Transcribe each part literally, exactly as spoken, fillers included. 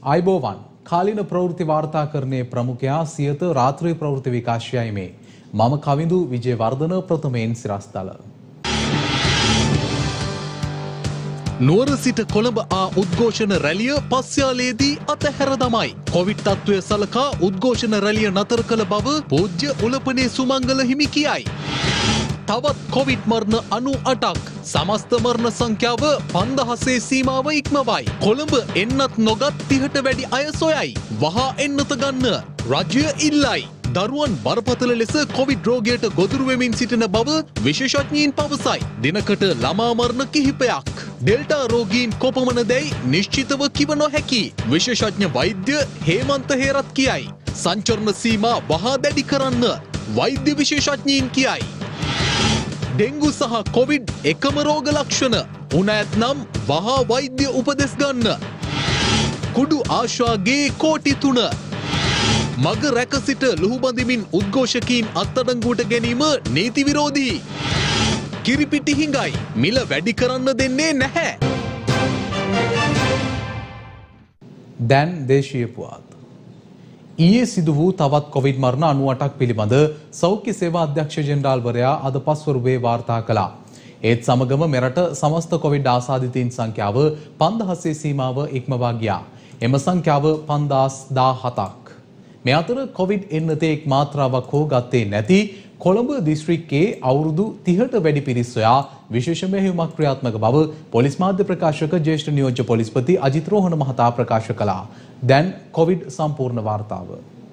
आइबोवन කාලීන ප්‍රවෘත්ති වාර්තාකරණයේ ප්‍රමුඛයා සියත රාත්‍රී ප්‍රවෘත්ති විකාශයයි මේ මම කවිඳු විජේවර්ධන ප්‍රථමයෙන් සිරස්තල නුවර සිට කොළඹ ආ උද්ඝෝෂණ රැළිය පස්යාලේදී අතහැර දමයි. කොවිඩ් තත්ත්වය සලකා උද්ඝෝෂණ රැළිය නතර කළ බව පූජ්‍ය උලපනේ සුමංගල හිමි කියයි. තවත් කොවිඩ් මරණ අනු අටක් සමස්ත මරණ සංඛ්‍යාව පන්දහසේ සීමාව ඉක්මවයි. කොළඹ එන්නත් නොගත් තිහට වැඩි අය සොයයි. වහා එන්නත ගන්න රජය ඉල්ලයි. දරුවන් බරපතල ලෙස කොවිඩ් රෝගයට ගොදුරු වෙමින් සිටින බව විශේෂඥයින් පවසයි. දිනකට ළමා මරණ කිහිපයක්. ඩෙල්ටා රෝගීන් කොපමණ දැයි නිශ්චිතව කිව නොහැකි. විශේෂඥ වෛද්‍ය හේමන්ත හේරත් කියයි. සංචරණ සීමා වහා දැඩි කරන්න වෛද්‍ය විශේෂඥයින් කියයි. ඩෙංගු සහ කොවිඩ් එකම රෝග ලක්ෂණ. උණ ඇත්නම් වහා වෛද්‍ය උපදෙස් ගන්න. කුඩු ආශාගේ කෝටි තුන. මග රැක සිට ලුහුබඳිමින් උද්ඝෝෂකීන් අත්අඩංගුවට ගැනීම නීති විරෝධී. කිරිපිටි හිඟයි. මිල වැඩි කරන්න දෙන්නේ නැහැ. දැන් දේශීය පුවත්. ඊයේ සිදු වූ තවත් කොවිඩ් මරණ අනු අටක් පිළිබඳ සෞඛ්‍ය සේවා අධ්‍යක්ෂ ජෙනරාල්වරයා අද පස්වරුවේ වාර්තා කළා. ඒත් සමගම මෙරට සමස්ත කොවිඩ් ආසාදිතයින් සංඛ්‍යාව පන්දහසේ සීමාව ඉක්මවා ගියා. එම සංඛ්‍යාව පන්දාස් දාහතක්. මේ අතර කොවිඩ් එන්නතේ එක් මාත්‍රාවක් හෝ ගත්තේ නැති කොළඹ දිස්ත්‍රික්කයේ අවුරුදු තිහට වැඩි පිරිස් සොයා විශේෂ මෙහෙයුමක් ක්‍රියාත්මක බව පොලිස් මාධ්‍ය ප්‍රකාශක ජ්‍යෙෂ්ඨ නියෝජ්‍ය පොලිස්පති අජිත් රෝහණ මහතා ප්‍රකාශ කළා. දැන් කොවිඩ් සම්පූර්ණ වාර්තාව.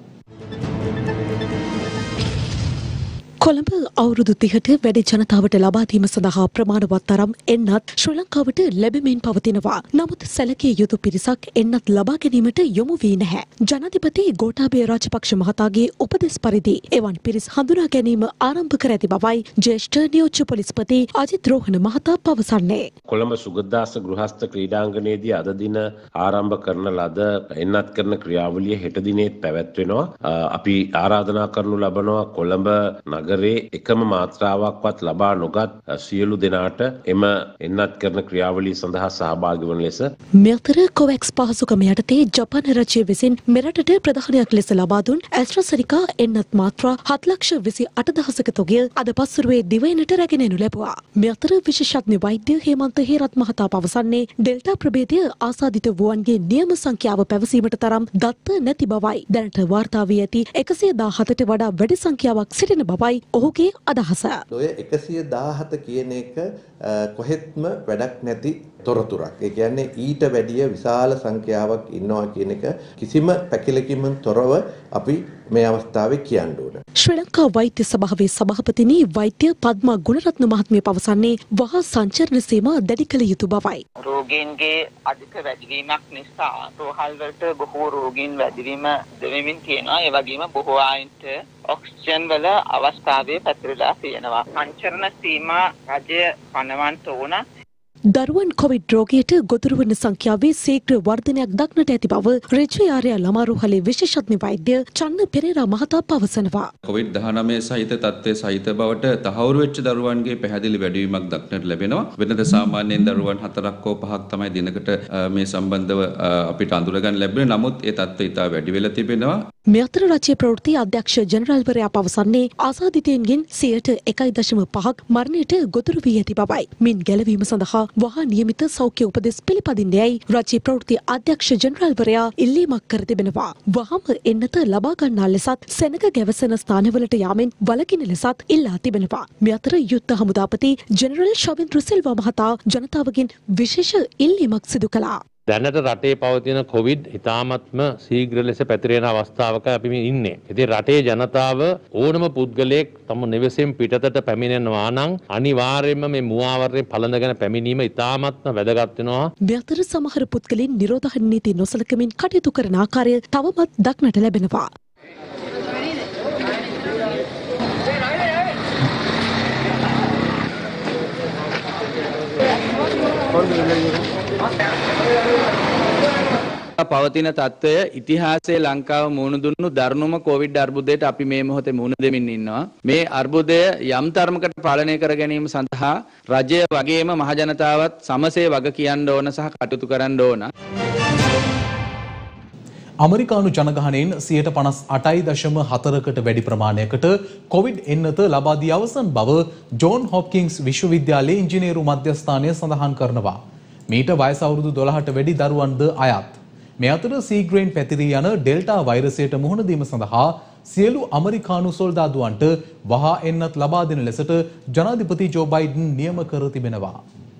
කොළඹ අවුරුදු තිහට වැඩි ජනතාවට ලබා දීම සඳහා ප්‍රමාණවත් තරම් එන්නත් ශ්‍රී ලංකාවට ලැබෙමින් පවතිනවා. නමුත් සැලකිය යුතු පිරිසක් එන්නත් ලබා ගැනීමට යොමු වී නැහැ. ජනාධිපති ගෝඨාභය රාජපක්ෂ මහතාගේ උපදෙස් පරිදි එවන් පිරිස් හඳුනා ගැනීම ආරම්භ කර ඇති බවයි ජ්‍යෙෂ්ඨ නියෝජ්‍ය පොලිස්පති අජිත් රෝහණ මහතා පවසන්නේ. කොළඹ සුගතදාස ගෘහස්ත ක්‍රීඩාංගණයේදී අද දින ආරම්භ කරන ලද එන්නත් කරන ක්‍රියාවලිය හෙට දිනේත් පැවැත්වෙනවා. අපි ආරාධනා කරනු ලබනවා කොළඹ නගර නගරේ එකම මාත්‍රාවක්වත් ලබා නොගත් සියලු දෙනාට එම එන්නත් කරන ක්‍රියාවලිය සඳහා සහභාගී වන ලෙස මේ අතර කොවැක්ස් පහසුකම යටතේ ජපාන රජය විසින් මෙරටට ප්‍රධානයක් ලෙස ලබා දුන් ඇස්ට්‍රාසෙනිකා එන්නත් මාත්‍රා හත් ලක්ෂ විසි අට දහසක තොගය අද පස්වරුවේ දිවයිනට රැගෙන එනු ලැබුවා. මේ අතර විශේෂඥ වෛද්‍ය හේමන්ත හේරත් මහතා පවසන්නේ ඩෙල්ටා ප්‍රභේදය ආසාදිත වූවන්ගේ නියම සංඛ්‍යාව පැවසීමට තරම් දත්ත නැති බවයි. දැනට වාර්තා වී ඇති එකසිය දාහතට වඩා වැඩි සංඛ්‍යාවක් සිටින බවයි ඔහුගේ අදහස. ඔය එකසිය දාහත කියන එක කොහෙත්ම වැඩක් නැති තොරතුරක්. ඒ කියන්නේ ඊට වැඩිය විශාල සංඛ්‍යාවක් ඉන්නවා කියන එක කිසිම පැකිලකින්ම තොරව අපි මේ අවස්ථාවේ කියන්න ඕන. ශ්‍රී ලංකා වෛද්‍ය සභාවේ සභාපතිනි වෛද්‍ය පද්මා ගුණරත්න මහත්මිය පවසන්නේ වහා සංචරණ සීමා දැඩි කළ යුතු බවයි. රෝගීන්ගේ අධික වැඩිවීමක් නිසා රෝහල් වලට බොහෝ රෝගීන් වැඩිවීම දෙමින් තියෙනවා. ඒ වගේම බොහෝ අයට ඔක්සිජන් වල අවස්ථාවේ පැතිරලා තියෙනවා. සංචරණ සීමා රජය පනවන්න ඕන. දරුවන් කොවිඩ් රෝගයට ගොදුරු වන සංඛ්‍යාවේ ශීඝ්‍ර වර්ධනයක් දක්නට ඇති බව රජයේ ආර්ය ළමා රෝහලේ විශේෂඥ වෛද්‍ය චන්න පෙරේරා මහතා පවසනවා. කොවිඩ් දහනවය සහිත තත්ත්වයේ සහිත බවට තහවුරු වෙච්ච දරුවන්ගේ පැහැදිලි වැඩිවීමක් දක්නට ලැබෙනවා. වෙනද සාමාන්‍යයෙන් දරුවන් හතරක් හෝ පහක් තමයි දිනකට මේ සම්බන්ධව අපිට අඳුරගන්න ලැබෙන්නේ. නමුත් ඒ තත්ත්වය ඉතා වැඩි වෙලා තිබෙනවා. මේ අතර රජයේ ප්‍රවෘත්ති අධ්‍යක්ෂ ජෙනරාල්වරයා පවසන්නේ ආසාදිතයින්ගෙන් සියයට එකයි දශම පහක් මරණයට ගොදුරු වී ඇති බවයි. මින් ගැලවීම සඳහා වහා නියමිත සෞඛ්‍ය උපදෙස් පිළිපදින්නේයි රජයේ ප්‍රවෘත්ති අධ්‍යක්ෂ ජෙනරාල්වරයා ඉල්ලීමක් කර තිබෙනවා. වහාම එන්නත ලබා ගන්නා ලෙසත් සෙනග ගැවසෙන ස්ථානවලට යාමෙන් වළකින ලෙසත් ඉල්ලා තිබෙනවා. මේ අතර යුද්ධ හමුදාපති ජෙනරල් ශවින්ද්‍ර සිල්වා මහතා ජනතාවගෙන් විශේෂ ඉල්ලීමක් සිදු කළා. දැනට රටේ පවතින කොවිඩ් ඉතාමත්ම ශීඝ්‍ර ලෙස පැතිරෙන අවස්ථාවක අපි මේ ඉන්නේ. ඉතින් රටේ ජනතාව ඕනම පුද්ගලයෙක් තම නිවසෙන් පිටතට පැමිණෙනවා නම් අනිවාර්යයෙන්ම මේ මුවාවරයෙන් පළඳගෙන පැමිණීම ඉතාමත්ම වැදගත් වෙනවා. මේ අතර සමහර පුද්ගලයන් නිරෝධායන නීති නොසලකමින් කටයුතු කරන ආකාරය තවමත් දක්නට ලැබෙනවා. පවතින තත්ත්වය ඉතිහාසයේ ලංකාව මුහුණ දුන්නු දරුණුම කොවිඩ් අර්බුදයට අපි මේ මොහොතේ මුහුණ දෙමින් ඉන්නවා. මේ අර්බුදය යම් තරමකට පාලනය කර ගැනීම සඳහා රජය වගේම මහජනතාවත් සමසේ වග කියන්න ඕන සහ කටයුතු කරන්න ඕන. අමරිකානු ජනගහනයෙන් සියයට පනස් අටයි දශම හතරකට වැඩි ප්‍රමාණයකට කොවිඩ් එන්නත ලබා දී අවසන් බව ජෝන් හොප්කින්ස් විශ්වවිද්‍යාලයේ ඉංජිනේරු මධ්‍යස්ථානය සඳහන් කරනවා. මීට වයස අවුරුදු දොළහට වැඩි දරුවන්ද අයත්. මේ අතර සීග්‍රේන් පැතිරී යන ඩෙල්ටා වෛරසයට මුහුණ දීම සඳහා සියලු අමරිකානු සොල්දාදුවන්ට වහා එන්නත් ලබා දෙන ලෙසට ජනාධිපති ජෝ බයිඩන් නියම කර තිබෙනවා.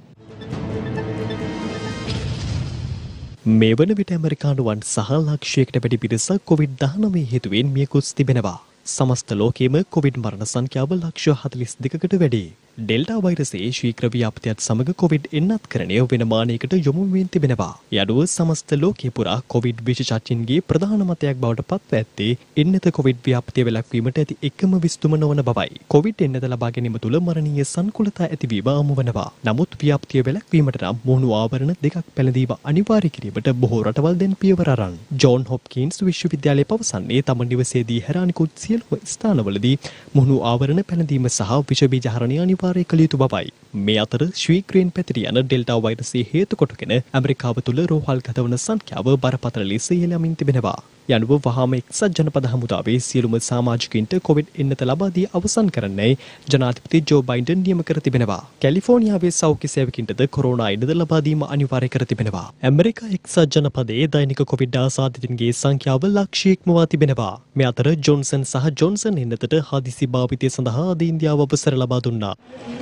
මේ වන විට ඇමරිකානුවන් සහ ලක්ෂයකට වැඩි පිරිසක් කොවිඩ් දහනවය හේතුවෙන් මිය ගොස් තිබෙනවා. සමස්ත ලෝකයේම කොවිඩ් මරණ සංඛ්‍යාව ලක්ෂ හතළිස් දෙකකට වැඩි. ඩෙල්ටා වෛරසයේ ශීඝ්‍ර ව්‍යාප්තියත් සමග කොවිඩ් එන්නත්කරණය වෙන මානයකට යොමු වෙමින් තිබෙනවා. ඒ අනුව සමස්ත ලෝකයේ පුරා කොවිඩ් විශේෂඥයින්ගේ ප්‍රධාන මතයක් බවට පත්ව ඇත්තේ එන්නත කොවිඩ් ව්‍යාප්තිය වැළැක්වීමට ඇති එකම විස්තුම නොවන බවයි. කොවිඩ් එන්නත ලබා ගැනීම තුළ මරණීය සංකුලතා ඇතිවීම හමු වෙනවා. නමුත් ව්‍යාප්තිය වැළැක්වීමට නම් මුහුණු ආවරණ දෙකක් පැළඳීම අනිවාර්ය කිරීමට බොහෝ රටවල් දැන් පියවර අරන්. ජෝන් හොප්කින්ස් විශ්වවිද්‍යාලය පවසන්නේ තම නිවසේදී හැරානිකුත් සියලුම ස්ථානවලදී මුහුණු ආවරණ පැළඳීම සහ විෂ බීජ හරණය අනිවාර්ය කළ යුතු බවයි. මේ අතර ශීඝ්‍රයෙන් පැතිරී යන ඩෙල්ටා වෛරසය හේතු කොටගෙන ඇමරිකාව තුළ රෝහල් ගතවන සංඛ්‍යාව බරපතල ලෙස ඉහළ යමින් තිබෙනවා. යනුව වහාම එක්සත් ජනපද හමුදාවේ සියලුම සමාජිකයින්ට කොවිඩ් එන්නත ලබා දී අවසන් කරන්නයි ජනාධිපති ජෝ බයිඩන් නියම කර තිබෙනවා. කැලිෆෝනියාවේ සෞඛ්‍ය සේවකින්ටද කොරෝනා ඉඩද ලබා දීම අනිවාර්ය කර තිබෙනවා. ඇමරිකා එක්සත් ජනපදයේ දෛනික කොවිඩ් ආසාදිතයින්ගේ සංඛ්‍යාව ලක්ෂයක් මවා තිබෙනවා. මේ අතර ජොන්සන් සහ ජොන්සන් එන්නතට හදිසි භාවිතය සඳහා අද ඉන්දියාව අවසර ලබා දුන්නා.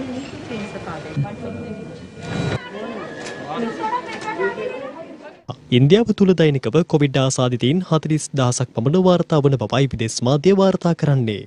ඉන්දියාව තුළ දෛනිකව කොවිඩ් ආසාදිතයින් හතළිස් දහසක් පමණ වාර්තා වන බවයි විදේශ මාධ්‍ය වාර්තා කරන්නේ.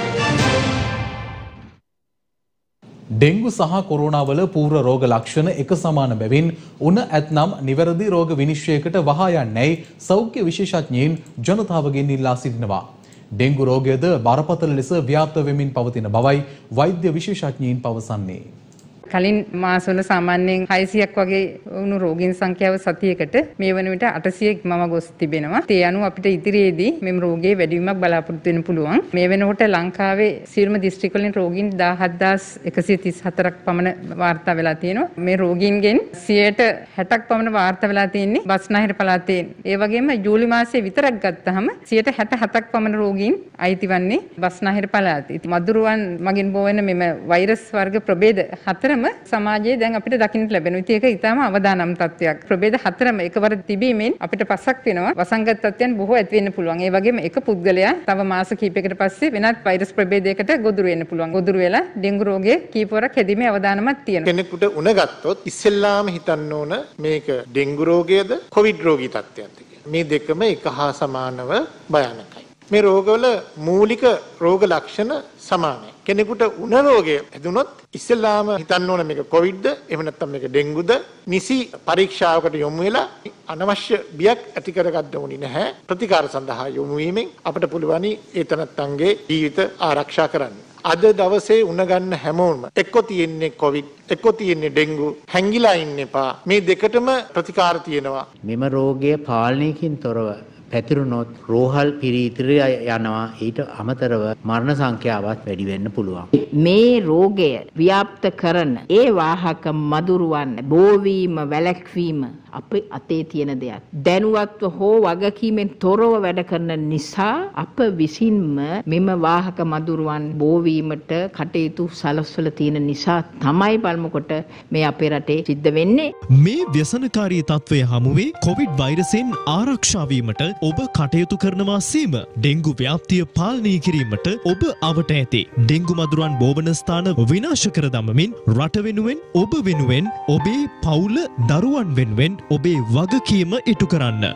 ඩෙංගු සහ කොරෝනා වල පූර්ව රෝග ලක්ෂණ එක සමාන බැවින් උන ඇතනම් නිවැරදි රෝග විනිශ්චයකට වහා යන්නයි සෞඛ්‍ය විශේෂඥයින් ජනතාවගෙන් ඉල්ලා සිටිනවා. ඩෙංගු රෝගයද බරපතල ලෙස ව්‍යාප්ත වෙමින් පවතින බවයි වෛද්‍ය විශේෂඥයින් පවසන්නේ. කලින් මාසවල සාමාන්‍යයෙන් හයසියක් වගේ වුණු රෝගීන් සංඛ්‍යාව සතියකට මේ වන විට අටසිය ඉක්මව ගොස් තිබෙනවා. ඒ අනුව අපිට ඉදිරියේදී මෙම රෝගයේ වැඩිවීමක් බලාපොරොත්තු වෙන්න පුළුවන්. මේ වෙනකොට ලංකාවේ සියලුම දිස්ත්‍රික් වලින් රෝගීන් දහහත් හදාස් එකසිය තිස් හතරක් පමණ වාර්තා වෙලා තියෙනවා. මේ රෝගීන්ගෙන් සියයට හැටක් පමණ වාර්තා වෙලා තියෙන්නේ බස්නාහිර පළාතේ. ඒ වගේම ජූලි මාසයේ විතරක් ගත්තහම සියයට හැට හතක් පමණ රෝගීන් අයිති වන්නේ බස්නාහිර පළාතේ. මදුරුවන් මගින් බෝවෙන මෙම වෛරස් වර්ග ප්‍රභේද හතරම සමාජයේ දැන් අපිට දකින්න ලැබෙනවා. ඉතින් ඒක ඊටම අවදානම් තත්ත්වයක්. ප්‍රභේද හතරම එකවර තිබීමෙන් අපිට පසක් වෙනවා. වසංගත තත්ත්වයන් බොහෝ ඇති වෙන්න පුළුවන්. ඒ වගේම එක පුද්ගලයා තව මාස කිහිපයකට පස්සේ වෙනත් වෛරස් ප්‍රභේදයකට ගොදුරු වෙන්න පුළුවන්. ගොදුරු වෙලා ඩෙන්ගු රෝගයේ කීපවරක් හැදීමේ අවදානමක් තියෙනවා. කෙනෙකුට උණ ගත්තොත් ඉස්සෙල්ලාම හිතන්න ඕන මේක ඩෙන්ගු රෝගයද කොවිඩ් රෝගී තත්ත්වයක්ද කියලා. මේ දෙකම එක හා සමානව භයානකයි. මේ රෝගවල මූලික රෝග ලක්ෂණ සමානයි. කෙනෙකුට උණ රෝගය හැදුනොත් ඉස්සෙල්ලාම හිතන්න ඕන මේක කොවිඩ්ද එහෙම නැත්නම් මේක ඩෙන්ගුද නිසි පරීක්ෂාවකට යොමු වෙලා අනවශ්‍ය බියක් ඇති කරගන්න ඕනි නැහැ. ප්‍රතිකාර සඳහා යොමු වීමෙන් අපිට පුළුවනි ඒ තනත්තන්ගේ ජීවිත ආරක්ෂා කරන්න. අද දවසේ උණ ගන්න හැමෝම එක්ක තියෙන්නේ කොවිඩ් එක්ක තියෙන්නේ ඩෙන්ගු හැංගිලා ඉන්න එපා. මේ දෙකටම ප්‍රතිකාර තියෙනවා. මෙම රෝගය පාලනයකින් තොරව පැතිරුණොත් රෝහල් පිරීතිරය යනවා. ඊට අමතරව මරණ සංඛ්‍යාවත් වැඩි වෙන්න පුළුවන්. මේ රෝගය ව්‍යාප්ත කරන ඒ වාහක මදුරුවන් බෝවීම වැළැක්වීම අපේ අතේ තියෙන දෙයක්. දැනුවත්ව හෝ වගකීමෙන් තොරව වැඩ කරන නිසා අප විසින්ම මෙම වාහක මදුරුවන් බෝවීමට කටයුතු සලස්වල තියෙන නිසා තමයි බලමුකොට මේ අපේ රටේ සිද්ධ වෙන්නේ. මේ ව්‍යසනකාරී තත්ත්වය හමුවේ කොවිඩ් වෛරසෙන් ආරක්ෂා වීමට ඔබ කටයුතු කරනවා සීම ඩෙන්ගු ව්‍යාප්තිය පාලනය කිරීමට ඔබ අවට ඇති. ඩෙන්ගු මදුරුවන් බෝවන ස්ථාන විනාශ කර දමමින් රට වෙනුවෙන් ඔබ වෙනුවෙන් ඔබේ පවුල දරුවන් වෙනුවෙන් ඔබේ වගකීම ඉටු කරන්න.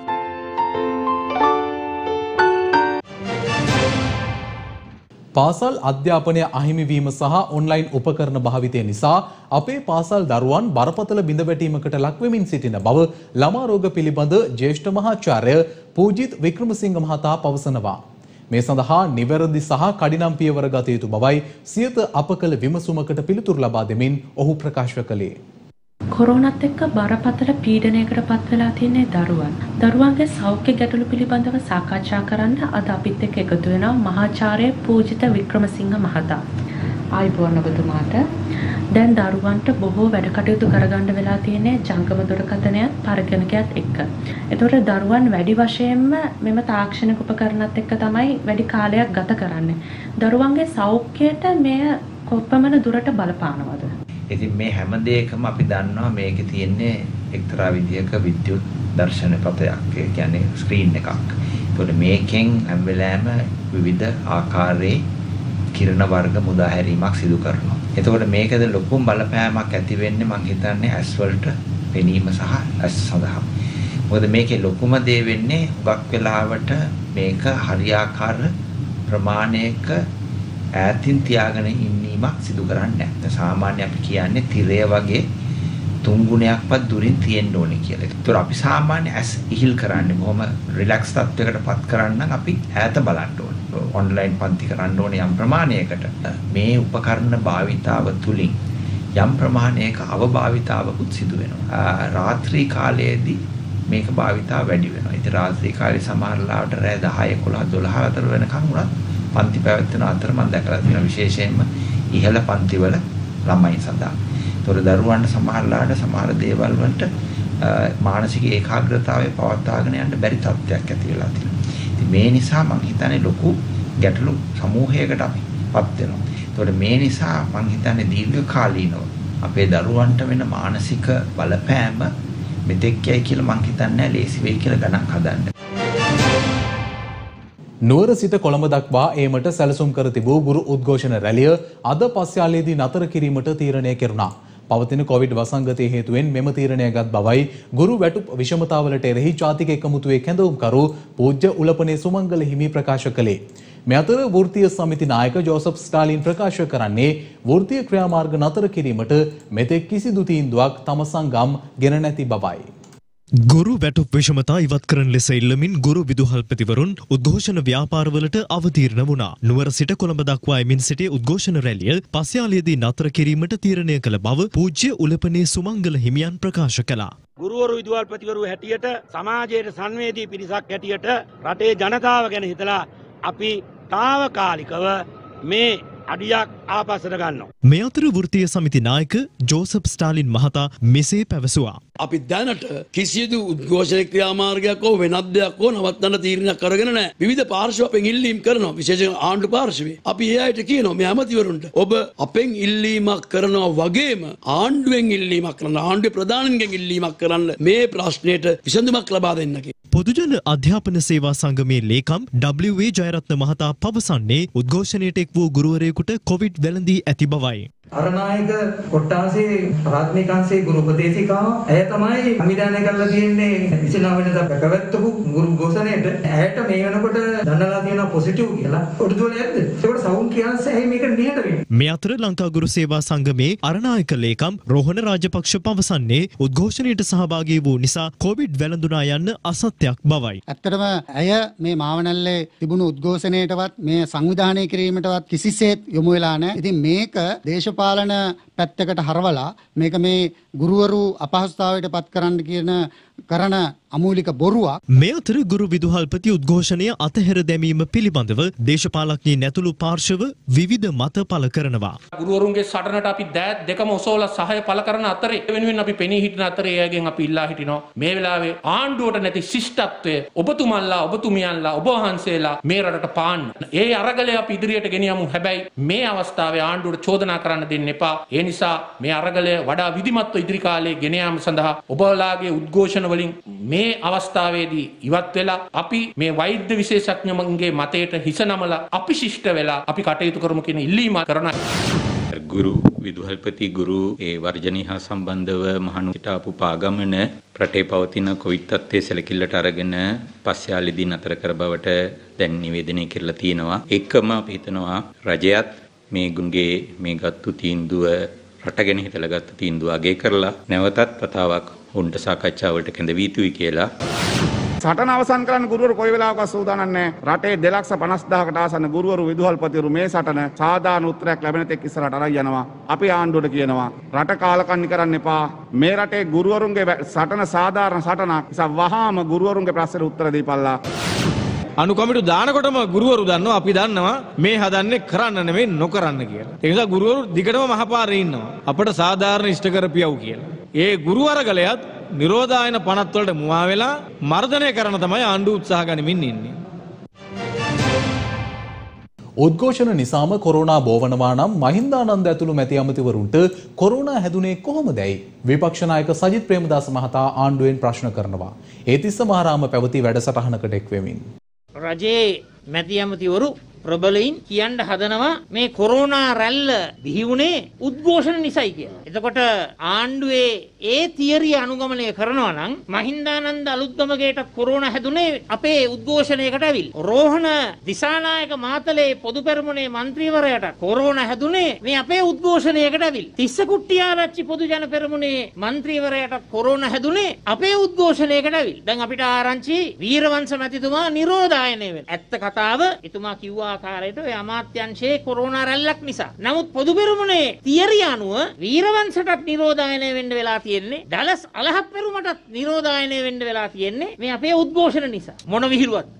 පාසල් අධ්‍යාපනය අහිමිවීම සහ ඔන්ලයින් උපකරණ භාවිතය නිසා අපේ පාසල් දරුවන් බරපතල බිඳවැටීමකට ලක්වෙමින් සිටින බව ළමා රෝග පිළිබඳ ජ්‍යෙෂ්ඨ මහාචාර්ය පූජිත් වික්‍රමසිංහ මහතා පවසනවා. මේ සඳහා නිවැරදි සහ කඩිනම් පියවර ගත යුතු බවයි සියත අප කළ විමසුමකට පිළිතුරු ලබා දෙමින් ඔහු ප්‍රකාශ කළේ. කොරෝනාත් එක්ක බරපතල පීඩනයකට පත් වෙලා තියෙන දරුවන්. දරුවන්ගේ සෞඛ්‍ය ගැටලු පිළිබඳව සාකච්ඡා කරන්න අද අපිත් එක්ක එකතු වෙනවා මහාචාර්ය පූජිත වික්‍රමසිංහ මහතා. ආයුබෝවන් ඔබතුමාට. දැන් දරුවන්ට බොහෝ වැඩ කටයුතු කරගන්න වෙලා තියෙන්නේ ජංගම දුරකථනයත් පරිගණකයත් එක්ක. ඒතකොට දරුවන් වැඩි වශයෙන්ම මෙම තාක්ෂණික උපකරණත් එක්ක තමයි වැඩි කාලයක් ගත කරන්නේ. දරුවන්ගේ සෞඛ්‍යයට මෙය කොපමණ දුරට බලපානවද? ඉතින් මේ හැම දෙයකම අපි දන්නවා මේකේ තියෙන්නේ එක්තරා විදියක විද්‍යුත් දර්ශන පතයක්. ඒ කියන්නේ ස්ක්‍රීන් එකක්. ඒතකොට මේකෙන් හැම වෙලාවෙම විවිධ ආකාරයේ කිරණ වර්ග මුදා හැරීමක් සිදු කරනවා. එතකොට මේකද ලොකුම බලපෑමක් ඇති වෙන්නේ මම හිතන්නේ ඇස් වලට පෙනීම සහ ඇස් සඳහා. මොකද මේකේ ලොකුම දේ වෙන්නේ හුඟක් වෙලාවට මේක හරියාකාර ප්‍රමාණයක ඈතින් තියාගෙන ඉන්නීමක් සිදු කරන්නේ නැහැ. සාමාන්‍ය අපි කියන්නේ තිරය වගේ තුන් ගුණයක්වත් දුරින් තියෙන්න ඕනේ කියලා. ඒතකොට අපි සාමාන්‍ය ඇස් ඉහිල් කරන්නේ කොහොම රිලැක්ස් තත්වයකට පත් කරන්න අපි ඈත බලන්න ඕනේ. ඔන්ලයින් පන්ති කරන්න ඕනේ යම් ප්‍රමාණයකට. මේ උපකරණ භාවිතාව තුලින් යම් ප්‍රමාණයක අවභාවිතාවකුත් සිදු වෙනවා. රාත්‍රී කාලයේදී මේක භාවිතාව වැඩි වෙනවා. ඉතින් රාත්‍රී කාලේ සමහර ලාවට රෑ දහය එකොළහ දොළහ අතර වෙනකන් උනත් පන්ති පැවැත්වෙන අතර මම දැකලා තියෙනවා විශේෂයෙන්ම ඉහළ පන්තිවල ළමයි සඳහා. ඒතොර දරුවන්ට සමහර ලාවට සමහර දේවල් වලට මානසික ඒකාග්‍රතාවය පවත්වාගෙන යන්න බැරි තත්ත්වයක් ඇති වෙලා තියෙනවා. ඉතින් මේ නිසා මම හිතන්නේ ලොකු ගැටලු සමූහයකට අපිපත් වෙනවා. ඒතොර මේ නිසා මම හිතන්නේ දීර්ඝ කාලීනව අපේ දරුවන්ට වෙන මානසික බලපෑම මෙතෙක් යයි කියලා මම හිතන්නේ ලේසි වෙයි කියලා ගණන් හදන්න. නුවර සිට කොළඹ දක්වා ඒමට සැලසුම් කර තිබූ ගුරු උද්ඝෝෂණ රැළිය අද පස්යාලේදී නතර කිරීමට තීරණය කෙරුණා. පවතින කොවිඩ් වසංගතයේ හේතුවෙන් මෙම තීරණය ගත් බවයි ගුරු වැටුප් විෂමතාවලට එරෙහි ජාතික එකමුතුවේ කැඳවුම්කරු පූජ්‍ය උලපනේ සුමංගල හිමි ප්‍රකාශ කළේ. මේ අතර වෘත්තීය සමිති නායක ජෝසප් ස්ටාලින් ප්‍රකාශ කරන්නේ වෘත්තීය ක්‍රියාමාර්ග නතර කිරීමට මෙතෙක් කිසිදු තීන්දුවක් තම සංගම් ගෙන නැති බවයි. ගුරු වැටුප් විෂමතා ඉවත් කරන ලෙස ඉල්ලමින් ගුරු විදුහල්පතිවරුන් උද්ඝෝෂණ ව්‍යාපාරවලට අවතීර්ණ වුණා. නුවර සිට කොළඹ දක්වා එමින් සිටි උද්ඝෝෂණ රැළිය පස්යාලයේදී නතර කිරීමට තීරණය කළ බව පූජ්‍ය උලපනේ සුමංගල හිමියන් ප්‍රකාශ කළා. ගුරුවරු විදුහල්පතිවරු හැටියට සමාජයේ සංවේදී පිරිසක් හැටියට රටේ ජනතාව ගැන හිතලා අපි తాවකාලිකව මේ අඩියක් ආපස්සට ගන්නවා. මේ අතර වෘත්තීය සමිති නායක ජෝසප් ස්ටාලින් මහතා මෙසේ පැවසුවා. අපි දැනට කිසිදු උද්ඝෝෂණ ක්‍රියාමාර්ගයක් හෝ වෙනත් දෙයක් හෝ නවත්තන්න තීරණයක් කරගෙන නැහැ. විවිධ පාර්ශ්ව අපෙන් ඉල්ලීම් කරනවා. විශේෂයෙන් ආණ්ඩු පාර්ශ්වයේ. අපි ඒ අයට කියනවා මේ ඇමතිවරුන්ට ඔබ අපෙන් ඉල්ලීමක් කරනවා වගේම ආණ්ඩුවෙන් ඉල්ලීමක් කරන්න, ආණ්ඩුවේ ප්‍රධානීන්ගෙන් ඉල්ලීමක් කරන්න මේ ප්‍රශ්නයට විසඳුමක් ලබා දෙන්න කියලා. පොදුජන අධ්‍යාපන සේවා සංගමේ ලේකම් ඩබ්ලිව් ඒ ජයරත්න මහතා පවසන්නේ උද්ඝෝෂණයට එක් වූ ගුරුවරයෙකුට කොවිඩ් වැළඳී ඇති බවයි. අරනායක කොට්ටාසේ රාජ්‍යනිකාංශයේ ගුරු උපදේශිකාව ඇය තමයි සංවිධානය කරලා තියෙන්නේ විසිනව වෙනිදා පැවැත්වපු ගුරු ഘോഷණයට. ඇයට මේ වෙනකොට දන්නලා තියෙනවා පොසිටිව් කියලා. ඔඩුදුවල ඇද්ද? ඒකට සෞඛ්‍යාංශය ඇයි මේකට නිහඬ වෙන්නේ? මේ අතර ලංකා ගුරු සේවා සංගමේ අරනායක ලේකම් රෝහණ රාජපක්ෂ පවසන්නේ උද්ඝෝෂණයට සහභාගී වූ නිසා කොවිඩ් වැළඳුනා යන්න අසත්‍යයක් බවයි. ඇත්තටම ඇය මේ මාවනල්ලේ තිබුණු උද්ඝෝෂණයටවත් මේ සංවිධානය කිරීමටවත් කිසිසේත් යොමු වෙලා නැහැ. ඉතින් මේක දේශ පාලන පැත්තකට හරවලා මේක මේ ගුරුවරු අපහසුතාවයට පත් කරන්න කියන කරන අමූලික බොරුවක්. මේ අතර ගුරු විදුහල්පති උද්ඝෝෂණය අතහැර දැමීම පිළිබඳව දේශපාලඥයින් ඇතුළු පාර්ශව විවිධ මත පළ කරනවා. ගුරුවරුන්ගේ සටනට අපි දෑත් දෙකම ඔසවලා සහාය පළ කරන අතරේ වෙනුවෙන් අපි පෙනී හිටින අතරේ එයාගෙන් අපි ඉල්ලා හිටිනවා මේ වෙලාවේ ආණ්ඩුවට නැති ශිෂ්ටත්වය ඔබතුමන්ලා ඔබතුමියන්ලා ඔබ වහන්සේලා මේ රටට පාන්න. ඒ අරගලය අපි ඉදිරියට ගෙනියමු. හැබැයි මේ අවස්ථාවේ ආණ්ඩුවට චෝදනා කරන්න දෙන්න එපා. ඒ නිසා මේ අරගලය වඩා විධිමත්ව ඉදිරි කාලයේ ගෙන යාම සඳහා ඔබලාගේ උද්ඝෝෂණ වලින් මේ අවස්ථාවේදී ඉවත් වෙලා අපි මේ වෛද්‍ය විශේෂඥයන්ගේ මතයට හිස නමලා අපි ශිෂ්ට වෙලා අපි කටයුතු කරමු කියන ඉල්ලීම කරනවා. ගුරු විදුහල්පති ගුරු ඒ වර්ජනී හා සම්බන්ධව මහණු හිටාපු පාගමන රටේ පවතින කොවිඩ් තත්ත්වයේ සැලකිල්ලට අරගෙන පස්යාලේදී නතර කර බවට දැන් නිවේදනය කරලා තියෙනවා. එකම අපි හිතනවා රජයත් මේ ගුන්ගේ මේ ගත්තු තීන්දුව රටගෙන හිතලා ගත්ත තීන්දුව අගය කරලා නැවතත් වතාවක් උන්ට සාකච්ඡාවලට කැඳවිය යුතුයි කියලා. සටන අවසන් කරන්න ගුරුවරු කොයි වෙලාවකවත් සූදානම් නැහැ. රටේ දෙලක්ෂ පනස් දහසකට ආසන්න ගුරුවරු විදුහල්පතිවරු මේ සටන සාධාරණ උත්තරයක් ලැබෙන තෙක් ඉස්සරහට අරන් යනවා. අපි ආණ්ඩුවට කියනවා රට කාලකන්ණි කරන්න එපා. මේ රටේ ගුරුවරුන්ගේ සටන සාධාරණ සටනක්. නිසා වහාම ගුරුවරුන්ගේ ප්‍රශ්නෙට උත්තර දීපල්ලා. අනු කමිටු දානකොටම ගුරුවරු දන්නවා අපි දන්නවා මේ හදන්නේ කරන්න නෙමෙයි නොකරන්න කියලා. ඒ නිසා ගුරුවරු දිගටම මහපාරේ ඉන්නවා. අපට සාධාරණ ඉෂ්ට කරපියව් කියලා. ඒ ගුරු වර්ගලයත් නිරෝධායන පනත් වලට මුවා වෙලා මර්ධනය කරන තමයි ආණ්ඩුව උත්සාහ ගනිමින් ඉන්නේ. උද්ඝෝෂණ නිසාම කොරෝනා බෝවනවා නම් මහින්දානන්ද ඇතුළු මැති අමතිවරුන්ට කොරෝනා හැදුනේ කොහොමදයි විපක්ෂ නායක සජිත් ප්‍රේමදාස මහතා ආණ්ඩුවෙන් ප්‍රශ්න කරනවා. ඒ තිස්ස මහරාම පැවති වැඩසටහනකට එක් වෙමින් රජයේ මැති අමතිවරු ප්‍රබලයින් කියන්න හදනවා මේ කොරෝනා රැල්ල බිහි වුණේ උද්ඝෝෂණ නිසායි කියලා. එතකොට ආණ්ඩුවේ ඒ තියරිය අනුගමනය කරනවා නම් මහින්දානන්ද අලුත්ගමගේට කොරෝනා හැදුනේ අපේ උද්ඝෝෂණයකට ඇවිල්ලා. රෝහණ දිසානායක මාතලේ පොදු පෙරමුණේ മന്ത്രിවරයාට කොරෝනා හැදුනේ මේ අපේ උද්ඝෝෂණයකට ඇවිල්ලා. තිස්ස කුට්ටිආරච්චි පොදු ජන පෙරමුණේ മന്ത്രിවරයාට කොරෝනා හැදුනේ අපේ උද්ඝෝෂණයකට ඇවිල්ලා. දැන් අපිට ආරංචි වීරවංශ මැතිතුමා නිරෝධායනය වෙනවා. ඇත්ත කතාව එතුමා කිව්වා ආකාරයට ඔය අමාත්‍යංශයේ කොරෝනා රැල්ලක් නිසා. නමුත් පොදු පෙරමුණේ තියරිය අනුව වීරවංශටත් නිරෝධායනය වෙන්න වෙලා තියෙන්නේ. ඩලස් අලහප් පෙරමුණටත් නිරෝධායනය වෙන්න වෙලා තියෙන්නේ මේ අපේ උද්ඝෝෂණ නිසා. මොන විහිළුවක්ද?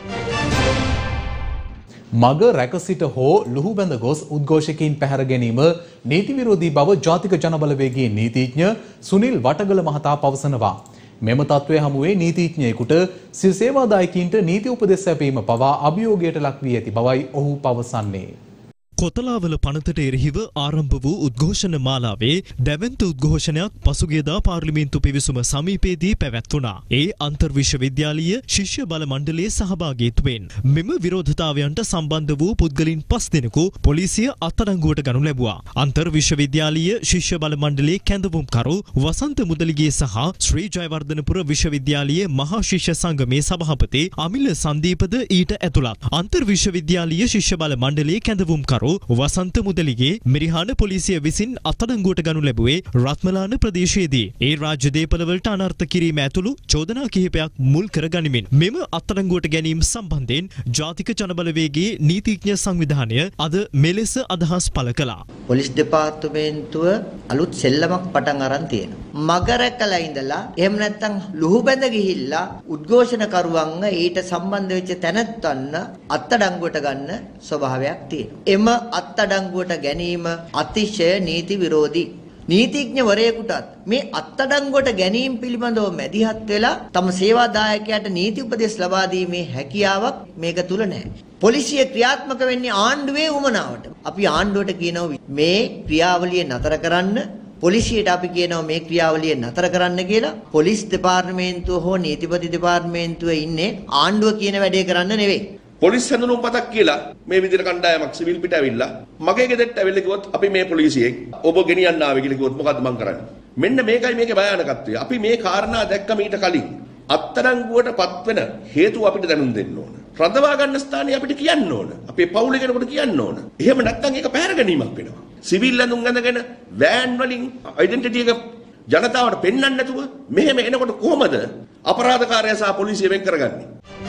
මග රැකසිට හෝ ලුහුබැඳ ගොස් උද්ඝෝෂකයින් පැහැර ගැනීම නීති විරෝධී බව ජාතික ජනබලවේගයේ නීතිඥ සුනිල් වටගල මහතා පවසනවා. මෙම තත්ත්වය හමුවේ නීතිඥයෙකුට සිය සේවාදායකයින්ට නීති උපදෙස් සැපීම පවා අභියෝගයට ලක් වී ඇති බවයි ඔහු පවසන්නේ. කොතලාවල පනතට එරෙහිව ආරම්භ වූ උද්ඝෝෂණ මාලාවේ දැවැන්ත උද්ඝෝෂණයක් පසුගියදා පාර්ලිමේන්තු පිවිසුම සමීපයේදී පැවැත්වුණා. ඒ අන්තර් විශ්වවිද්‍යාලීය ශිෂ්‍ය බල මණ්ඩලයේ සහභාගීත්වයෙන් මෙම විරෝධතාවයන්ට සම්බන්ධ වූ පුද්ගලයන් පස් දෙනෙකු පොලිසිය අත්අඩංගුවට ගනු ලැබුවා. අන්තර් විශ්වවිද්‍යාලීය ශිෂ්‍ය බල මණ්ඩලයේ කැඳවුම්කරු වසන්ත මුදලිගේ සහ ශ්‍රී ජයවර්ධනපුර විශ්වවිද්‍යාලීය මහා ශිෂ්‍ය සංගමේ සභාපති අමිල සංදීපද ඊට ඇතුළත්. අන්තර් විශ්වවිද්‍යාලීය ශිෂ්‍ය බල මණ්ඩලයේ කැඳවුම්කරු වසන්ත මුදලිගේ මිරිහාන පොලිසිය විසින් අත්අඩංගුවට ගනු ලැබුවේ රත්මලාන ප්‍රදේශයේදී. ඒ රාජ්‍ය දේපළවලට අනර්ථ කිරීම ඇතුළු චෝදනා කිහිපයක් මුල් කර ගනිමින් මෙම අත්අඩංගුවට ගැනීම සම්බන්ධයෙන් ජාතික ජනබලවේගයේ නීතිඥ සංවිධානය අද මෙලෙස අදහස් පළ කළා. පොලිස් දෙපාර්තමේන්තුව අලුත් සෙල්ලමක් පටන් අරන් තියෙනවා. මගරකලා ඉඳලා එහෙම නැත්නම් ලුහුබැඳ ගිහිල්ලා උද්ඝෝෂණකරුවන්ව ඊට සම්බන්ධ වෙච්ච තැනැත්තන්ව අත්අඩංගුවට ගන්න ස්වභාවයක් තියෙනවා. එම අත්අඩංගුවට ගැනීම අතිශය නීති විරෝධී. නීතිඥවරයෙකුටත් මේ අත්අඩංගුවට ගැනීම පිළිබඳව මැදිහත් වෙලා තම සේවාදායකයාට නීති උපදෙස් ලබා දීමේ හැකියාවක් මේක තුල නැහැ. පොලිසිය ක්‍රියාත්මක වෙන්නේ ආණ්ඩුවේ උමනාවට. අපි ආණ්ඩුවට කියනවා මේ ක්‍රියාවලිය නතර කරන්න, පොලිසියට අපි කියනවා මේ ක්‍රියාවලිය නතර කරන්න කියලා. පොලිස් දෙපාර්තමේන්තුව හෝ නීතිපති දෙපාර්තමේන්තුව ඉන්නේ ආණ්ඩුව කියන වැඩේ කරන්න නෙවෙයි. පොලිස් හැඳුනුම් පතක් කියලා මේ විදිහට කණ්ඩායමක් සිවිල් පිට ඇවිල්ලා මගේ ගෙදරට ඇවිල්ලා කිව්වොත් අපි මේ පොලිසියෙන් ඔබ ගෙනියන්න ආවේ කියලා කිව්වොත් මොකද්ද මං කරන්නේ? මෙන්න මේකයි මේකේ භයානකත්වය. අපි මේ කාරණා දැක්ක මීට කලින් අත්අඩංගුවට පත්වෙන හේතුව අපිට දැනුම් දෙන්න ඕන. රඳවා ගන්න ස්ථානේ අපිට කියන්න ඕන. අපේ පවුලේ කෙනෙකුට කියන්න ඕන. එහෙම නැත්නම් ඒක පැහැර ගැනීමක් වෙනවා. සිවිල් ඇඳුම් ඇඳගෙන වෑන් වලින් ඩෙන්ටිටි එක ජනතාවට පෙන්වන්න නැතුව මෙහෙම එනකොට කොහමද අපරාධකාරයා සහ පොලිසිය වෙන් කරගන්නේ?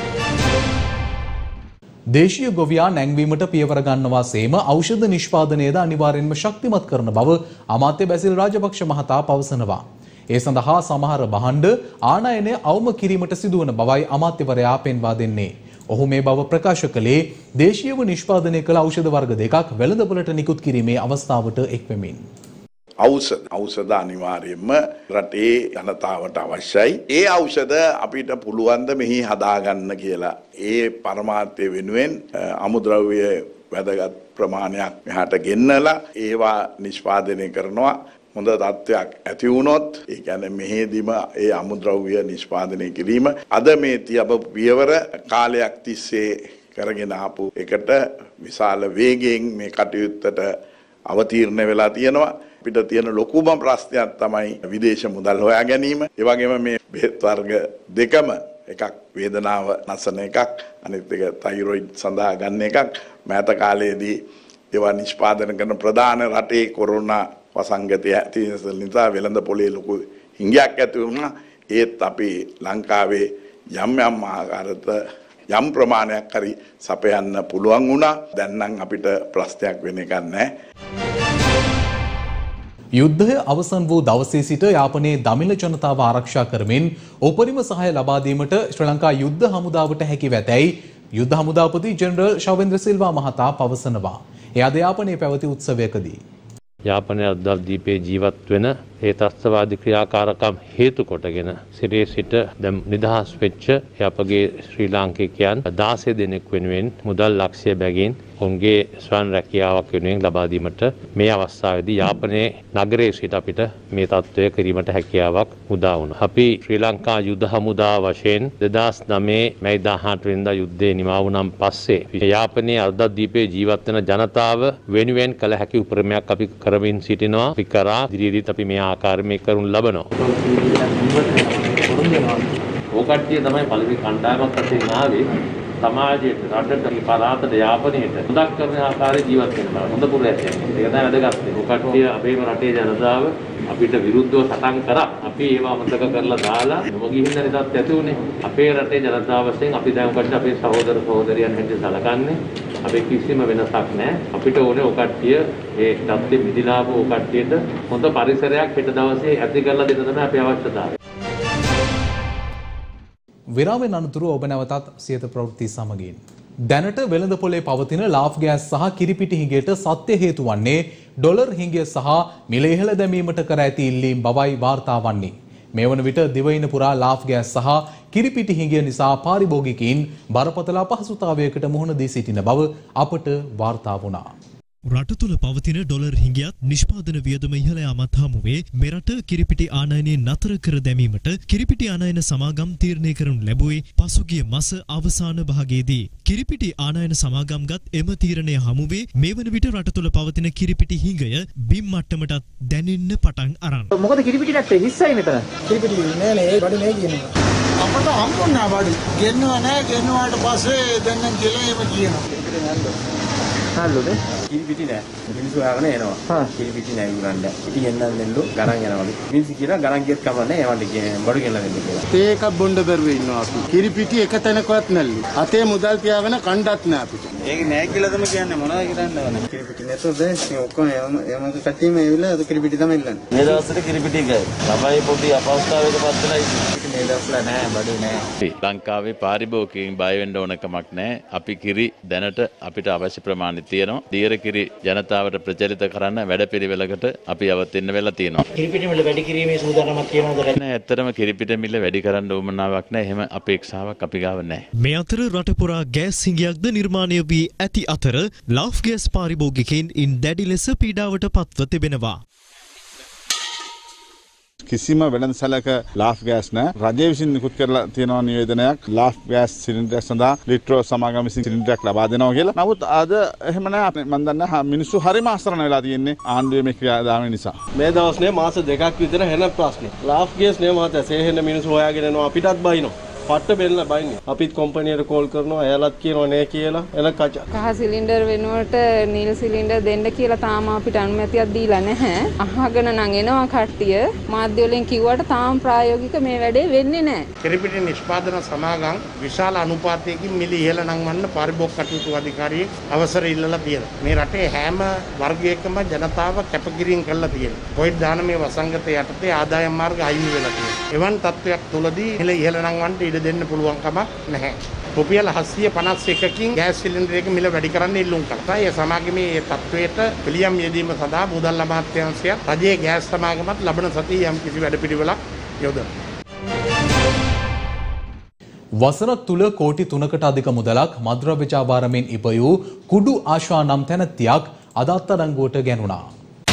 දේශීය ගොවියා නැංවීමට පියවර ගන්නවා සේම ඖෂධ නිෂ්පාදනයද අනිවාර්යෙන්ම ශක්තිමත් කරන බව අමාත්‍ය බැසිල් රාජපක්ෂ මහතා පවසනවා. ඒ සඳහා සමහර භාණ්ඩ ආනයනය අවම කිරීමට සිදුවන බවයි අමාත්‍යවරයා පෙන්වා දෙන්නේ. ඔහු මේ බව ප්‍රකාශ කළේ දේශීයව නිෂ්පාදනය කළ ඖෂධ වර්ග දෙකක් වෙළඳපොළට නිකුත් කිරීමේ අවස්ථාවට එක්වෙමින්. ඖෂධ ඖෂධ අනිවාර්යයෙන්ම රටේ ජනතාවට අවශ්‍යයි. ඒ ඖෂධ අපිට පුළුවන් ද මෙහි හදාගන්න කියලා. ඒ පරමාර්ථය වෙනුවෙන් අමුද්‍රව්‍ය වැදගත් ප්‍රමාණයක් මෙහාට ගෙන්නලා ඒවා නිෂ්පාදනය කරනවා. හොඳ තත්ත්වයක් ඇති වුණොත් ඒ කියන්නේ මෙහෙදිම ඒ අමුද්‍රව්‍ය නිෂ්පාදනය කිරීම අද මේ තියපු පියවර කාලයක් තිස්සේ කරගෙන ආපු එකට විශාල වේගයෙන් මේ කටයුත්තට අවතීර්ණ වෙලා තියෙනවා. අපිට තියෙන ලොකුම ප්‍රශ්නයක් තමයි විදේශ මුදල් හොයා ගැනීම. ඒ වගේම මේ බෙහෙත් වර්ග දෙකම එකක් වේදනාව නැසන එකක් අනිත් එක තයිරොයිඩ් සඳහා ගන්න එකක්. මෑත කාලයේදී ඒවා නිෂ්පාදනය කරන ප්‍රධාන රටේ කොරෝනා වසංගතය ඇති නිසා වෙළඳ පොලේ ලොකු හිඟයක් ඇති වුණා. ඒත් අපි ලංකාවේ යම් යම් ආකාරයට යම් ප්‍රමාණයක් හරි සපයන්න පුළුවන් වුණා. දැන් නම් අපිට ප්‍රශ්නයක් වෙන එකක් නැහැ. යුද්ධය අවසන් වූ දවසේ සිට යාපනයේ දමිළ ජනතාව ආරක්ෂා කරමින් උපරිම සහාය ලබා දීමට ශ්‍රී ලංකා යුද්ධ හමුදාවට හැකිව ඇතැයි යුද්ධ හමුදාපති ජෙනරල් ශවේන්ද්‍ර සිල්වා මහතා පවසනවා. එය අධ්‍යාපනයේ පැවති උත්සවයකදී යාපනයේ අද්දීපේ ජීවත් වෙන ඒ ත්‍රස්තවාදී ක්‍රියාකාරකම් හේතු කොටගෙන සිරියේ සිට දැන් නිදහස් වෙච්ච අපගේ ශ්‍රී ලාංකිකයන් දාසය දෙනෙක් වෙනුවෙන් මුදල් ලක්ෂය බැගින් ඔවුන්ගේ ස්වයං රැකියාවක් වෙනුවෙන් ලබා දීමට මේ අවස්ථාවේදී යාපනයේ නගරයේ සිට අපිට මේ තත්ත්වය කිරීමට හැකියාවක් උදා වුණා. අපි ශ්‍රී ලංකා යුද හමුදා වශයෙන් දෙදහස් නවය මැයි දහඅට වෙනිදා යුද්ධය නිමා වුණාන් පස්සේ යාපනයේ අර්ධද්වීපයේ ජීවත් වෙන ජනතාව වෙනුවෙන් කළ හැකි උපරිමයක් අපි කරමින් සිටිනවා. අපි කරා ඉදිරියේදීත් අපි මේ ආකාරයෙන් මේ කරුණු ලබනවා. ඕකට්ටිය තමයි පළවෙනි කණ්ඩායමක් වශයෙන් ආවේ. සමාජයට රටට පළාතට යාපනයට හොදක් කරන ආකාරයේ ජීවත් වෙන බව හොඳ පුරයක් කියන්නේ. ඒක තමයි වැදගත්. ඕකට්ටිය අපේම රටේ ජනතාව අපිට විරුද්ධව සටන් කරා. අපි ඒවා අමතක කරලා දාලා නොගිහින් ඉන්න තත්ත්වයක් ඇති උනේ. අපේ රටේ ජනතාව වශයෙන් අපි දැන් ඔකට අපේ සහෝදර සහෝදරියන් හැටියට සලකන්නේ. අපේ කිසිම වෙනසක් නැහැ. අපිට ඕනේ ඕකට්ටිය ඒ තත්ත්වෙ මිදිලාව ඕකට්ටියට හොඳ පරිසරයක් හෙට දවසේ ඇති කරලා දෙන්න තමයි අපේ අවශ්‍යතාවය. විරාමෙන් අනතුරු ඔබ නැවතත් සියත ප්‍රවෘත්ති සමගින්. දැනට වෙළඳ පොලේ පවතින ලාෆ් ගෑස් සහ කිරිපිටි හිඟයට සත්‍ය හේතු වන්නේ ඩොලර් හිඟය සහ මිල ඉහළ දැමීමට කර ඇති ඉල්ලීම් බවයි වාර්තා වන්නේ. මේ වන විට දිවයින පුරා ලාෆ් ගෑස් සහ කිරිපිටි හිඟය නිසා පාරිභෝගිකයින් බරපතල අපහසුතාවයකට මුහුණ දී සිටින බව අපට වාර්තා වුණා. රට තුළ පවතින ඩොලර් හිඟයත් නිෂ්පාදන වියදම ඉහළ යාමත් හමුවේ මෙරට කිරිපිටි ආනයනය නතර කර දැමීමට කිරිපිටි ආනයන සමාගම් තීරණය කරනු ලැබුවේ පසුගිය මස අවසාන භාගයේදී. කිරිපිටි ආනයන සමාගම්ගත් එම තීරණය හමුවේ මේ වන විට රට තුළ පවතින කිරිපිටි හිඟය බිම් මට්ටමටත් දැනෙන්න පටන් අරන්. මොකද කිරිපිටි නැත්තේ හිස්සයි මෙතන. කිරිපිටි නෑ නේ ඒ බඩු නෑ කියන්නේ. අපට හම්බුණා බඩු. ගෙන්නවා නෑ ගෙන්නාට පස්සේ දැන් නම් කියලා එහෙම කියනවා. කිරිපිටි නැද්ද? හල්ලුද? කිරිපිටි නෑ. මිනිස්සු ආගෙන එනවා. හා කිරිපිටි නෑ උගරන්න. ඉතින් එන්නන් දෙන්නු ගණන් යනවලු. මිනිස්සු කියනවා ගණන් ගියත් කමන්නේ ඒවට කියන්නේ බඩු ගෙනලා දෙන්න කියලා. තේ එකක් බොන්න බැරුව ඉන්නවා අපි. කිරිපිටි එක තැනකවත් නැල්ලු. අතේ මුදල් තියාගෙන කණ්ඩත් නෑ අපිට. ඒක නෑ කියලා තමයි කියන්නේ මොනවද කරන්නව නෑ. කිරිපිටි නැතොත් දැන් ඔක්කොම එම කට්ටියම ඇවිල්ලා අද කිරිපිටි තමයි ඉල්ලන්නේ. මේ දවස්වල කිරිපිටි ගයි. ළමයි පොඩි අපහසුතාවයකපත් වෙලා ඉන්නේ. මේ දවස්වල නෑ බඩු නෑ. ලංකාවේ පාරිභෝගිකයින් බය වෙන්න ඕන කමක් නෑ. අපි කිරි දැනට අපිට අවශ්‍ය ප්‍රමාණය තියෙනවා. දියර කිරි ජනතාවට ප්‍රචලිත කරන්න වැඩපිළිවෙලකට අපි අවතෙන්න වෙලා තියෙනවා. කිරිපිටි මිල වැඩි කිරීමේ සූදානමක් තියෙනවද? නෑ ඇත්තටම කිරිපිටි මිල වැඩි කරන්න උවමනාවක් නෑ. එහෙම අපේක්ෂාවක් අපි ගාව නෑ. මේ අතර රට පුරා ගෑස් හිඟයක්ද නිර්මාණය වී ඇති අතර ලාෆ් ගෑස් පාරිභෝගිකයින් ඉන් දැඩි ලෙස පීඩාවට පත්ව තිබෙනවා. කිසිම වෙළඳසැලක ලාෆ් ගෑස් නැහැ. රජය විසින් නිකුත් කරලා තියෙනවා නිවේදනයක් ලාෆ් ගෑස් සිලින්ඩරයක් සඳහා ලිට්‍රෝ සමාගම විසින් සිලින්ඩරයක් ලබා දෙනවා කියලා. නමුත් අද එහෙම නැහැ. මම දන්නා මිනිස්සු හරිම අසරණ වෙලා තියෙන්නේ ආණ්ඩුවේ මේ ක්‍රියාදාමය නිසා. මේ දවස්නේ මාස දෙකක් විතර හැන ප්‍රශ්නේ. ලාෆ් ගෑස් නේ මාත සේහෙන මිනිස්සු හොයාගෙන යනවා අපිටත් බයිනවා. පට්ට බෙල්ල බයින්නේ. අපිත් කම්පැනියට කෝල් කරනවා එයාලත් කියනවා නේ කියලා එන කච. කහ සිලින්ඩර් වෙනුවට නිල් සිලින්ඩර් දෙන්න කියලා තාම අපිට අනුමැතියක් දීලා නැහැ. අහගෙන නම් එනවා කට්ටිය. මාධ්‍ය වලින් කිව්වට තාම ප්‍රායෝගික මේ වැඩේ වෙන්නේ නැහැ. කිරිපිටි නිෂ්පාදන සමාගම් විශාල අනුපාතයකින් මිල ඉහළ නංවන්න පරිභෝග කටයුතු අධිකාරියෙක් අවසර ඉල්ලලා තියෙනවා. මේ රටේ හැම වර්ගයකම ජනතාව කැපකිරීම කළා තියෙනවා. කොවිඩ් දානමය වසංගතය යටතේ ආදායම් මාර්ග අහිමි වෙලා තියෙනවා. එවන් තත්ත්වයක් තුලදී මිල ඉහළ නංවන්න ඉඩ දෙන්න පුළුවන් කමක් නැහැ. රුපියල් හත්සිය පනස් එකකින් ගෑස් සිලින්ඩර් එක මිල වැඩි කරන්න ඉල්ලුම් කළා. ඒ සමාගමේ මේ තත්වයට පිළියම් යෙදීම සඳහා මුදල් අමාත්‍යාංශය රජයේ ගෑස් සමාගමත් ලබන සතියේ යම් කිසි වැඩපිළිවෙලක් යොදනවා. වසරක් තුල කෝටි තුනකට අධික මුදලක් මද්‍රව්‍ය ජාවාරමෙන් ඉපයූ කුඩු ආශා නම් තැනැත්තියක් අද අත්අඩංගුවට ගැනුණා.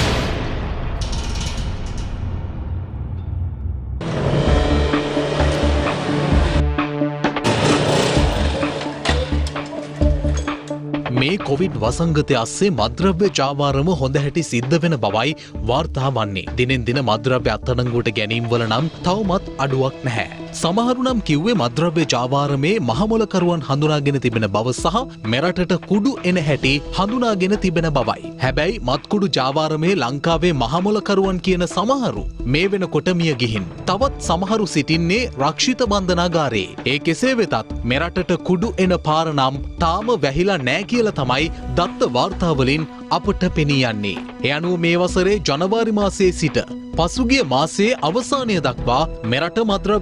මේ කොවිඩ් වසංගතය අස්සේ මද්‍රව්‍ය ජාවාරම හොඳ හැටි සිද්ධ වෙන බවයි වාර්තා වන්නේ. දිනෙන් දින මද්‍රව්‍ය අත්අඩංගුවට ගැනීම වල නම් තවමත් අඩුවක් නැහැ. සමහරු නම් කිව්වේ මද්‍රව්‍ය ජාවාරමේ මහමොලකරුවන් හඳුනාගෙන තිබෙන බව සහ මෙරටට කුඩු එන හැටි හඳුනාගෙන තිබෙන බවයි. හැබැයි මත්කුඩු ජාවාරමේ ලංකාවේ මහමොලකරුවන් කියන සමහරු මේ වෙනකොට මිය ගිහින්. තවත් සමහරු සිටින්නේ රක්ෂිත බන්ධනාගාරයේ. ඒ කෙසේ වෙතත් මෙරටට කුඩු එන පාර නම් තාම වැහිලා නෑ කියලා තමයි දත්ත වාර්තාවලින් අපට පෙනී යන්නේ. ඒ අනුව මේ වසරේ ජනවාරි මාසයේ සිට පසුගිය මාසයේ අවසානය දක්වා මෙරට මද්‍රව්‍ය නාශක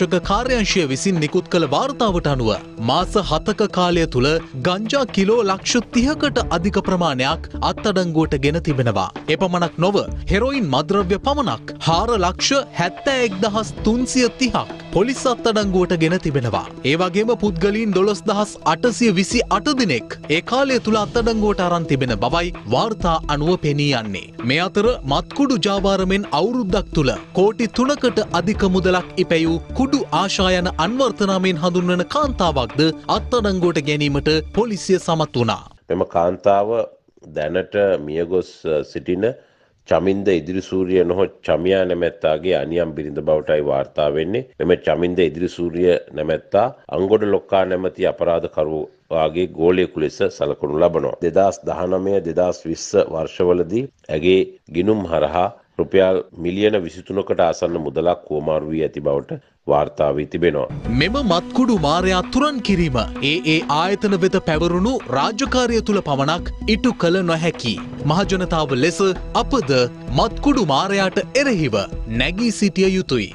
පරීක්ෂක කාර්යාංශය විසින් නිකුත් කළ වාර්තාවට අනුව මාස හතක කාලය තුළ ගංජා කිලෝ ලක්ෂ තිහකට අධික ප්‍රමාණයක් අත්අඩංගුවට ගෙන තිබෙනවා. එපමණක් නොව හෙරොයින් මද්‍රව්‍ය පමණක් හාර ලක්ෂ හැත්තෑ එක් දහස් තුන්සිය තිහක් පොලිස් අත්අඩංගුවට ගෙන තිබෙනවා. ඒ වගේම පුද්ගලයන් දොළොස් දහස් අටසිය විසි අට දිනක් ඒ කාලය තුළ අත්අඩංගුවට අරන් තිබෙන බවයි වාර්තා අනුව පෙනී යන්නේ. මේ අතර මත්කුඩු ජාවාරමෙන් අවුරුද්දක් තුළ කෝටි තුනකට අධික මුදලක් ඉපැයූ කුඩු ආශා යන අන්වර්ථ නාමයෙන් හඳුන්වන කාන්තාවක්ද අත්අඩංගුවට ගැනීමට පොලිසිය සමත් වුණා. මෙම කාන්තාව දැනට මියගොස් සිටින චමින්ද ඉදිරිසූරිය නොහොත් චමියා නැමැත්තාගේ අනියම් බිරිඳ බවටයි වාර්තා වෙන්නේ. මෙම චමින්ද ඉදිරිසූරිය නැමැත්තා අංගොඩ ලොක්කා නැමැති අපරාධකරුවාගේ ගෝලයෙකු ලෙස සලකනු ලබනවා. දෙදහස් දහනවය දෙදහස් විස්ස වර්ෂවලදී ඇගේ ගිනුම් හරහා රුපියල් මිලියන විසිතුනකට ආසන්න මුදලක් හුවමාරු වී ඇති බවට වාර්තා වී තිබෙනවා. මෙම මත්කුඩු මාරයා තුරන් කිරීම ඒ ඒ ආයතන වෙත පැවරුණු රාජකාරිය තුල පමණක් ඉටු කළ නොහැකි. මහජනතාව ලෙස අපද මත්කුඩු මාරයාට එරෙහිව නැගී සිටිය යුතුයි.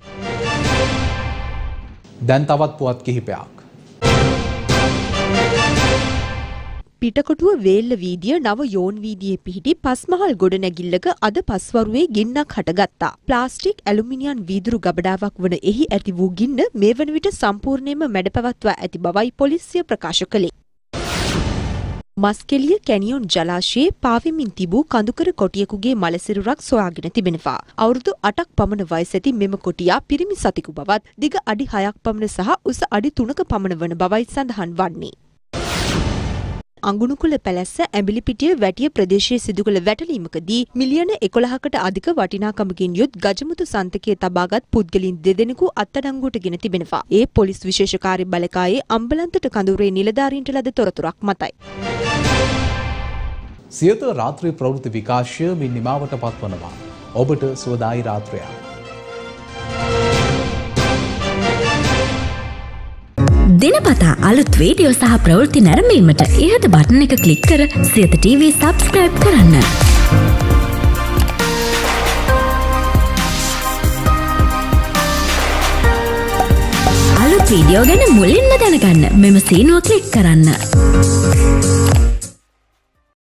දැන් තවත් පුවත් කිහිපයක්. පිටකොටුව වේල්ල වීදිය නව යෝන් වීදියේ පිහිටි පස්මහල් ගොඩනැගිල්ලක අද පස්වරුවේ ගින්නක් හටගත්තා. ප්ලාස්ටික් ඇලුමිනියම් වීදුරු ගබඩාවක් වන එහි ඇති වූ ගින්න මේ වන විට සම්පූර්ණයෙන්ම මැඩපවත්වා ඇති බවයි පොලිසිය ප්‍රකාශ කළේ. මස්කෙලිය කැනියොන් ජලාශයේ පාවෙමින් තිබූ කඳුකර කොටියෙකුගේ මලසිරුරක් සොයාගෙන තිබෙනවා. අවුරුදු අටක් පමණ වයස ඇති මෙම කොටියා පිරිමි සතෙකු බවත් දිග අඩි හයක් පමණ සහ උස අඩි තුනක පමණ වන බවයි සඳහන් වන්නේ. අඟුණුකුල පැලැස්ස ඇඹිලිපිටිය වැටිය ප්‍රදේශයේ සිදු කළ වැටලීමකදී මිලියන එකොළහකට අධික වටිනාකමකින් යුත් ගජමුතු සන්තකයේ තබාගත් පුද්ගලින් දෙදෙනෙකු අත්අඩංගුවට ගෙන තිබෙනවා. ඒ පොලිස් විශේෂ කාර්ය බලකායේ අම්බලන්තොට කඳවුරේ නිලධාරීන්ට ලද තොරතුරක් මතයි. සියත රාත්‍රී ප්‍රවෘත්ති විකාශය මින් නිමාවට පත්වනවා. ඔබට සුවදායි රාත්‍රියක්. දිනපතා අලුත් වීඩියෝ සහ ප්‍රවෘත්ති නැරඹීමට ඉහත බටන් එක ක්ලික් කර සියත ටීවී සබ්ස්ක්‍රයිබ් කරන්න. අලුත් වීඩියෝ ගැන මුලින්ම දැනගන්න මෙම සීනුව ක්ලික් කරන්න.